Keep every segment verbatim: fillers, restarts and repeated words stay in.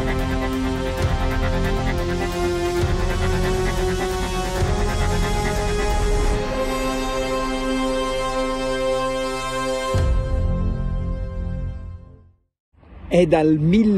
È dal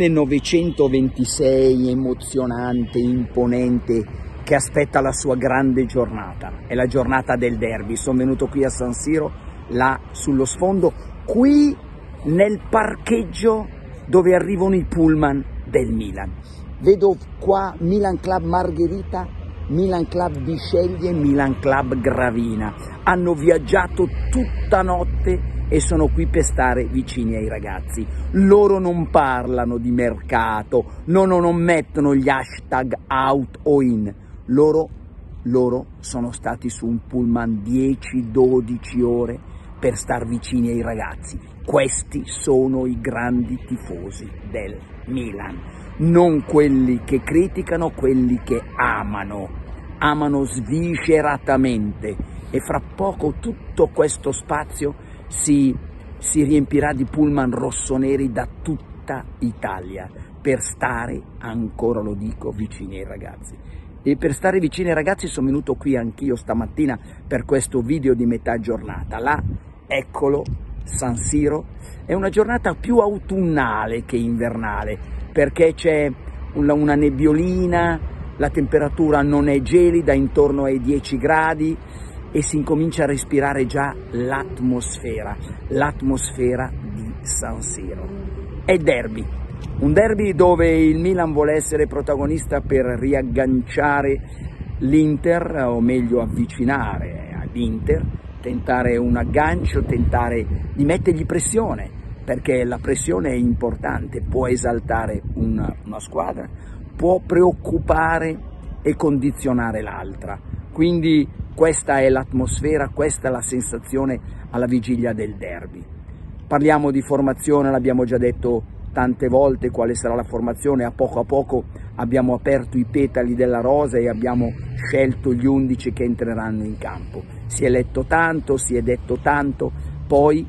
millenovecentoventisei emozionante, imponente, che aspetta la sua grande giornata. È la giornata del derby. Sono venuto qui a San Siro, là sullo sfondo, qui nel parcheggio dove arrivano i pullman del Milan. Vedo qua Milan Club Margherita, Milan Club Bisceglie, Milan Club Gravina. Hanno viaggiato tutta notte e sono qui per stare vicini ai ragazzi. Loro non parlano di mercato, loro non mettono gli hashtag out o in, loro, loro sono stati su un pullman dieci dodici ore per star vicini ai ragazzi. Questi sono i grandi tifosi del Milan, non quelli che criticano, quelli che amano, amano svisceratamente, e fra poco tutto questo spazio Si, si riempirà di pullman rossoneri da tutta Italia per stare, ancora lo dico, vicini ai ragazzi. E per stare vicini ai ragazzi sono venuto qui anch'io stamattina per questo video di metà giornata. Là, eccolo, San Siro, è una giornata più autunnale che invernale, perché c'è una, una nebbiolina, la temperatura non è gelida, intorno ai dieci gradi, e si incomincia a respirare già l'atmosfera, l'atmosfera di San Siro. È derby, un derby dove il Milan vuole essere protagonista per riagganciare l'Inter, o meglio avvicinare all'Inter, tentare un aggancio, tentare di mettergli pressione, perché la pressione è importante, può esaltare una, una squadra, può preoccupare e condizionare l'altra. Quindi questa è l'atmosfera, questa è la sensazione alla vigilia del derby. Parliamo di formazione, l'abbiamo già detto tante volte quale sarà la formazione. A poco a poco abbiamo aperto i petali della rosa e abbiamo scelto gli undici che entreranno in campo. Si è letto tanto, si è detto tanto, poi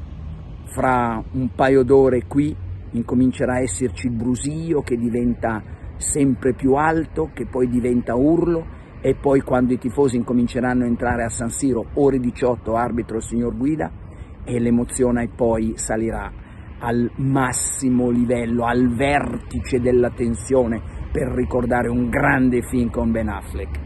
fra un paio d'ore qui incomincerà a esserci il brusio che diventa sempre più alto, che poi diventa urlo, e poi quando i tifosi incominceranno a entrare a San Siro, ore diciotto, arbitro il signor Guida, e l'emozione poi salirà al massimo livello, al vertice della tensione, per ricordare un grande film con Ben Affleck.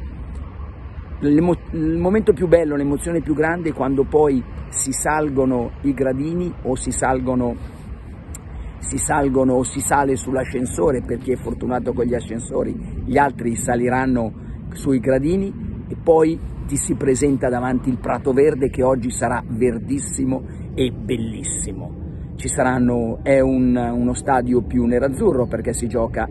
Il momento più bello, l'emozione più grande è quando poi si salgono i gradini o si salgono, si salgono o si sale sull'ascensore, per chi è fortunato con gli ascensori, gli altri saliranno sui gradini, e poi ti si presenta davanti il prato verde, che oggi sarà verdissimo e bellissimo. Ci saranno, è un, uno stadio più nerazzurro perché si gioca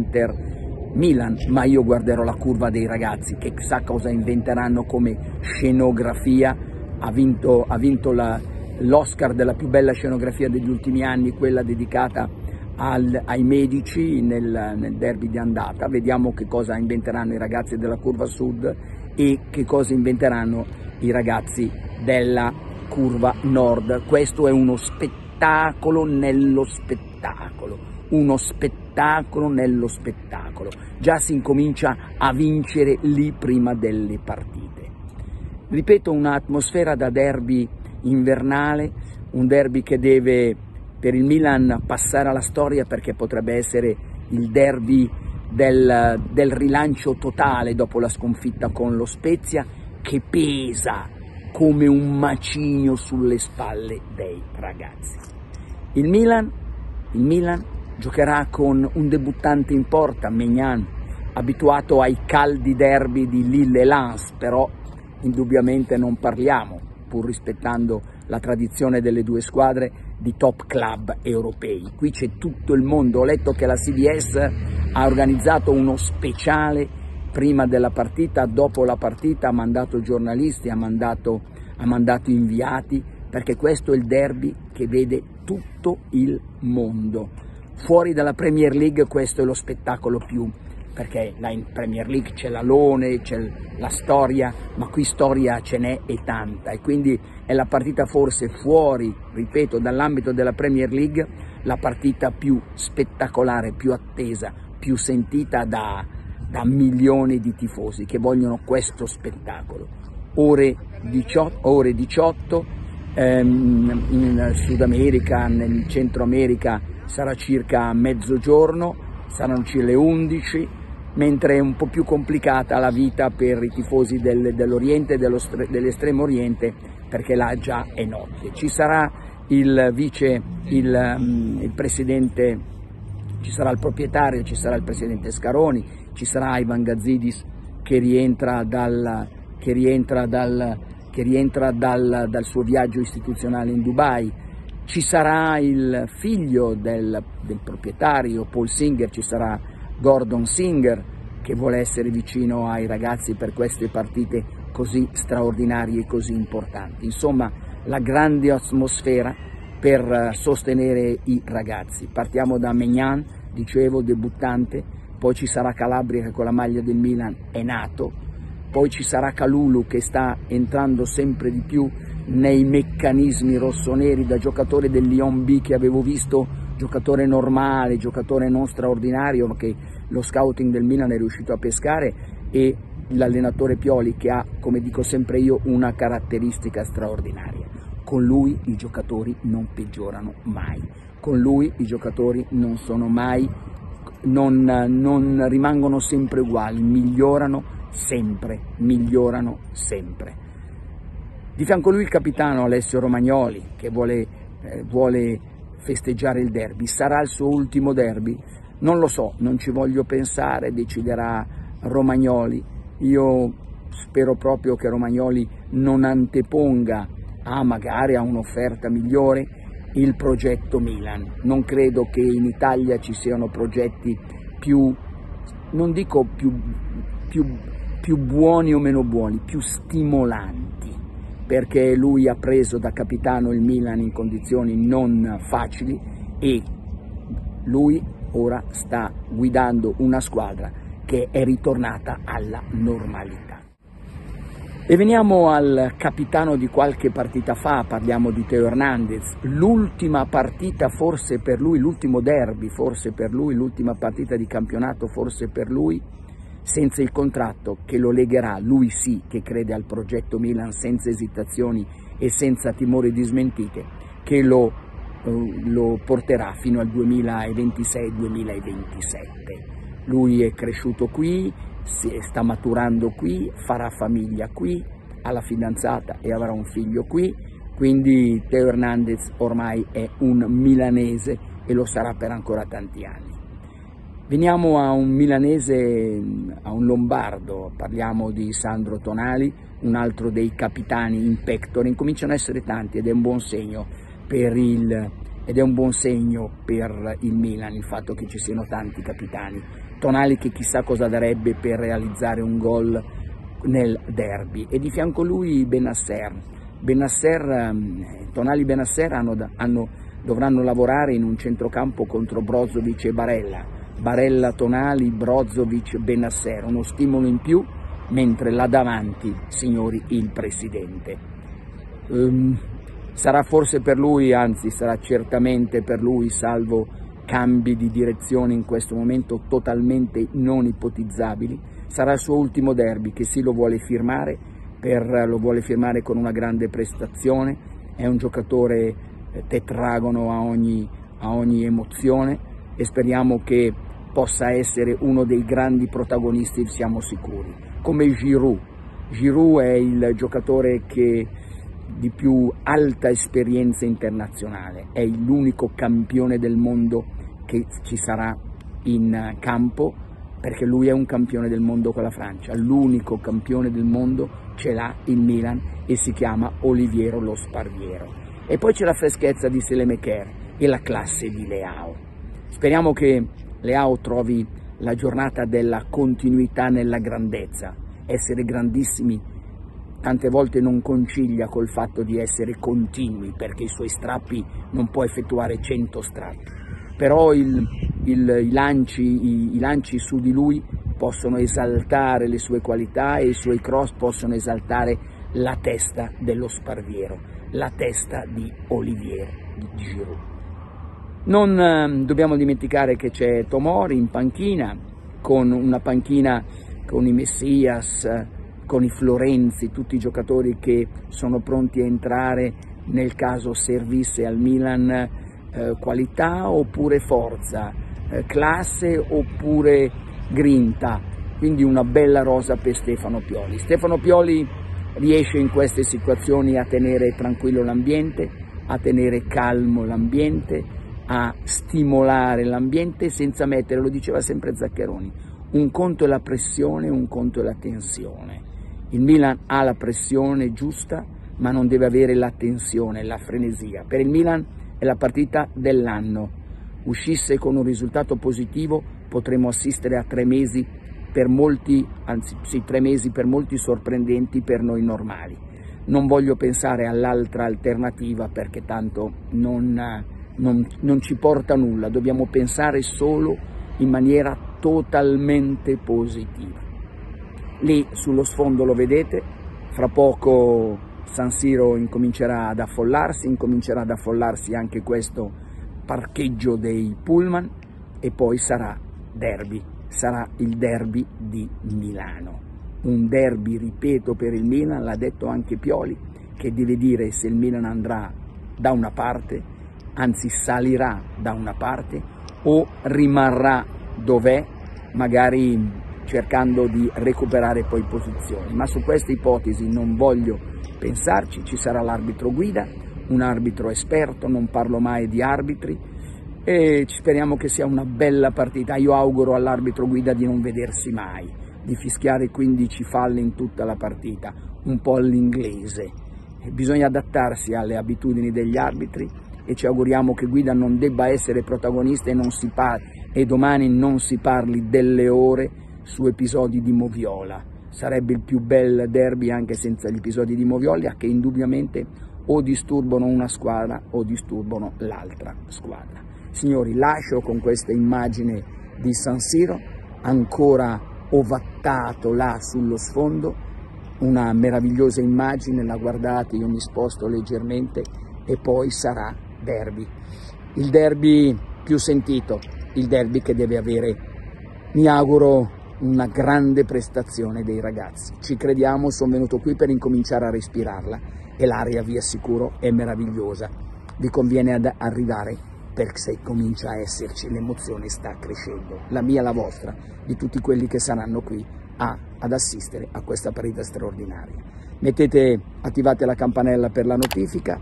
Inter-Milan, ma io guarderò la curva dei ragazzi, che sa cosa inventeranno come scenografia. Ha vinto, ha vinto l'Oscar della più bella scenografia degli ultimi anni, quella dedicata Al, ai medici nel, nel derby di andata. Vediamo che cosa inventeranno i ragazzi della curva sud e che cosa inventeranno i ragazzi della curva nord. Questo è uno spettacolo nello spettacolo, uno spettacolo nello spettacolo. Già si incomincia a vincere lì prima delle partite. Ripeto, un'atmosfera da derby invernale, un derby che deve per il Milan passare alla storia, perché potrebbe essere il derby del, del rilancio totale dopo la sconfitta con lo Spezia, che pesa come un macigno sulle spalle dei ragazzi. Il Milan, il Milan giocherà con un debuttante in porta, Maignan, abituato ai caldi derby di Lille e Lens, però indubbiamente non parliamo, pur rispettando la tradizione delle due squadre, di top club europei. Qui c'è tutto il mondo. Ho letto che la C B S ha organizzato uno speciale prima della partita, dopo la partita, ha mandato giornalisti, ha mandato, ha mandato inviati, perché questo è il derby che vede tutto il mondo. Fuori dalla Premier League questo è lo spettacolo più, perché là in Premier League c'è l'alone, c'è la storia, ma qui storia ce n'è e tanta, e quindi è la partita forse fuori, ripeto, dall'ambito della Premier League, la partita più spettacolare, più attesa, più sentita da, da milioni di tifosi che vogliono questo spettacolo. Ore diciotto, ore diciotto ehm, in Sud America, nel Centro America sarà circa mezzogiorno, saranno circa le undici, mentre è un po' più complicata la vita per i tifosi del, dell'Oriente e dello, dell'Estremo Oriente, perché là già è notte. Ci sarà il vice, il, um, il presidente, ci sarà il proprietario, ci sarà il presidente Scaroni, ci sarà Ivan Gazidis che rientra dal, che rientra dal, che rientra dal, dal suo viaggio istituzionale in Dubai, ci sarà il figlio del, del proprietario Paul Singer, ci sarà Gordon Singer, che vuole essere vicino ai ragazzi per queste partite così straordinarie e così importanti. Insomma, la grande atmosfera per sostenere i ragazzi. Partiamo da Maignan, dicevo, debuttante, poi ci sarà Calabria che con la maglia del Milan è nato, poi ci sarà Kalulu che sta entrando sempre di più nei meccanismi rossoneri, da giocatore del Lyon B che avevo visto, giocatore normale, giocatore non straordinario, ma che lo scouting del Milan è riuscito a pescare, e l'allenatore Pioli che ha, come dico sempre io, una caratteristica straordinaria. Con lui i giocatori non peggiorano mai, con lui i giocatori non sono mai, non, non rimangono sempre uguali, migliorano sempre, migliorano sempre. Di fianco a lui il capitano Alessio Romagnoli che vuole, eh, vuole festeggiare il derby. Sarà il suo ultimo derby? Non lo so, non ci voglio pensare, deciderà Romagnoli. Io spero proprio che Romagnoli non anteponga a magari a un'offerta migliore il progetto Milan. Non credo che in Italia ci siano progetti più, non dico più, più, più buoni o meno buoni, più stimolanti, perché lui ha preso da capitano il Milan in condizioni non facili e lui ora sta guidando una squadra che è ritornata alla normalità. E veniamo al capitano di qualche partita fa, parliamo di Teo Hernandez, l'ultima partita forse per lui, l'ultimo derby forse per lui, l'ultima partita di campionato forse per lui, senza il contratto che lo legherà, lui sì che crede al progetto Milan senza esitazioni e senza timore di smentite, che lo, eh, lo porterà fino al duemilaventisei duemilaventisette. Lui è cresciuto qui, si sta maturando qui, farà famiglia qui, ha la fidanzata e avrà un figlio qui, quindi Teo Hernandez ormai è un milanese e lo sarà per ancora tanti anni. Veniamo a un milanese, a un lombardo, parliamo di Sandro Tonali, un altro dei capitani in pectore. Incominciano a essere tanti ed è un buon segno per il, ed è un buon segno per il Milan il fatto che ci siano tanti capitani. Tonali che chissà cosa darebbe per realizzare un gol nel derby, e di fianco a lui Bennacer. Bennacer, Tonali e Bennacer hanno, hanno, dovranno lavorare in un centrocampo contro Brozovic e Barella. Barella, Tonali, Brozovic, Bennacer, uno stimolo in più, mentre là davanti, signori, il presidente. Um, sarà forse per lui, anzi sarà certamente per lui, salvo cambi di direzione in questo momento totalmente non ipotizzabili, sarà il suo ultimo derby che sì lo vuole firmare, per, lo vuole firmare con una grande prestazione, è un giocatore tetragono a ogni, a ogni emozione, e speriamo che possa essere uno dei grandi protagonisti, siamo sicuri, come Giroud. Giroud è il giocatore che di più alta esperienza internazionale, è l'unico campione del mondo che ci sarà in campo, perché lui è un campione del mondo con la Francia, l'unico campione del mondo ce l'ha il Milan e si chiama Oliviero Lo Sparviero. E poi c'è la freschezza di Selemakers e la classe di Leao. Speriamo che Leao trovi la giornata della continuità nella grandezza. Essere grandissimi tante volte non concilia col fatto di essere continui, perché i suoi strappi non può effettuare cento strappi. Però il, il, i, lanci, i, i lanci su di lui possono esaltare le sue qualità e i suoi cross possono esaltare la testa dello Sparviero, la testa di Olivier Giroud. Non eh, dobbiamo dimenticare che c'è Tomori in panchina, con una panchina con i Messias, con i Florenzi, tutti i giocatori che sono pronti a entrare nel caso servisse al Milan eh, qualità oppure forza, eh, classe oppure grinta, quindi una bella rosa per Stefano Pioli. Stefano Pioli riesce in queste situazioni a tenere tranquillo l'ambiente, a tenere calmo l'ambiente, a stimolare l'ambiente senza mettere, lo diceva sempre Zaccheroni, un conto è la pressione, un conto è la tensione. Il Milan ha la pressione giusta, ma non deve avere la tensione, la frenesia. Per il Milan è la partita dell'anno. Uscisse con un risultato positivo, potremmo assistere a tre mesi per molti, anzi sì, tre mesi per molti sorprendenti per noi normali. Non voglio pensare all'altra alternativa perché tanto non, non, non ci porta a nulla, dobbiamo pensare solo in maniera totalmente positiva. Lì sullo sfondo lo vedete, fra poco San Siro incomincerà ad affollarsi, incomincerà ad affollarsi anche questo parcheggio dei pullman e poi sarà derby, sarà il derby di Milano. Un derby, ripeto, per il Milan, l'ha detto anche Pioli, che deve dire se il Milan andrà da una parte, anzi salirà da una parte o rimarrà dov'è, magari cercando di recuperare poi posizioni. Ma su queste ipotesi non voglio pensarci, ci sarà l'arbitro guida, un arbitro esperto, non parlo mai di arbitri, e speriamo che sia una bella partita. Io auguro all'arbitro guida di non vedersi mai, di fischiare quindici falli in tutta la partita, un po' all'inglese. Bisogna adattarsi alle abitudini degli arbitri e ci auguriamo che Guida non debba essere protagonista e, non si parli, e domani non si parli delle ore su episodi di Moviola. Sarebbe il più bel derby anche senza gli episodi di Moviola, che indubbiamente o disturbano una squadra o disturbano l'altra squadra. Signori, lascio con questa immagine di San Siro, ancora ovattato là sullo sfondo, una meravigliosa immagine, la guardate, io mi sposto leggermente e poi sarà derby. Il derby più sentito, il derby che deve avere, mi auguro, una grande prestazione dei ragazzi. Ci crediamo, sono venuto qui per incominciare a respirarla e l'aria, vi assicuro, è meravigliosa. Vi conviene ad arrivare perché se comincia a esserci, l'emozione sta crescendo, la mia e la vostra, di tutti quelli che saranno qui a, ad assistere a questa partita straordinaria. Mettete, attivate la campanella per la notifica,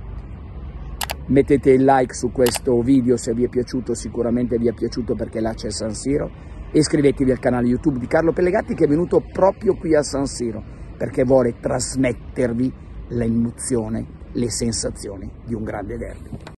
mettete il like su questo video se vi è piaciuto, sicuramente vi è piaciuto perché là c'è San Siro. Iscrivetevi al canale YouTube di Carlo Pellegatti, che è venuto proprio qui a San Siro perché vuole trasmettervi l'emozione, le sensazioni di un grande derby.